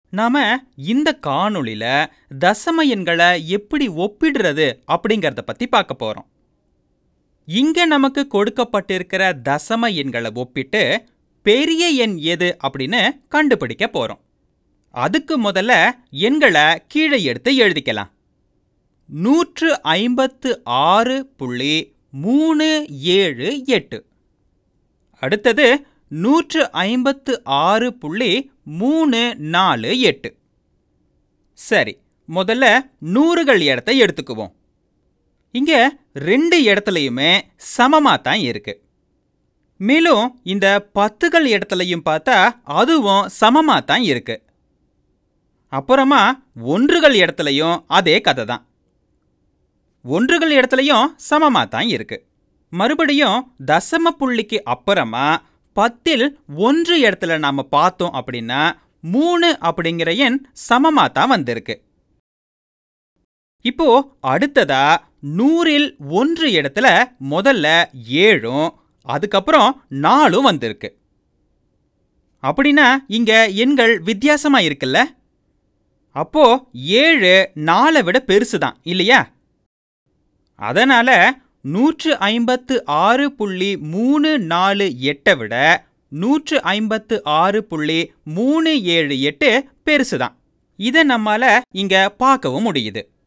நாம இந்த காணொளியில தசம எண்களை எப்படி ஒப்பிடுறது அப்படிங்கறத பத்தி பார்க்க போறோம். இங்க நமக்கு கொடுக்கப்பட்டிருக்கிற தசம எண்களை ஒப்பிட்டு பெரிய எண் எது அப்படின்னு கண்டுபிடிக்க போறோம். அதுக்கு முதல்ல எண்களை கீழே எடுத்து எழுதிக்கலாம். 156.378. அடுத்தது 156.348. சரி, முதல்ல நூறுகள் இடத்தை எடுத்துக்குவோம். இங்க ரெண்டு இடத்துலயுமே சமமா தான் இருக்கு. மேலும் இந்த பத்துகள் இடத்துலயும் பார்த்தா அதுவும் சமமா தான் இருக்கு. அப்புறமா ஒன்றுகள் இடத்துலயும் அதே கதை தான். ஒன்றுகள் இடத்துலயும் சமமா தான் இருக்கு. மறுபடியும் தசம புள்ளிக்கு அப்புறமா 10ல் 1 இடத்துல நாம பார்த்தோம் அப்படின்னா 3 அப்படிங்கிற எண் சமமா தான் வந்திருக்கு. இப்போ அடுத்ததா 100ல் 1 இடத்துல முதல்ல 7ம் அதுக்கப்புறம் 4ம் வந்திருக்கு. அப்படின்னா இங்க எண்கள் வித்தியாசமா இருக்குல்ல? அப்போ 7 4 விட பெருசுதான் இல்லையா? அதனால 156.348 விட 156.378 பெருசுதான். இதை நம்மால இங்க பார்க்கவும் முடியுது.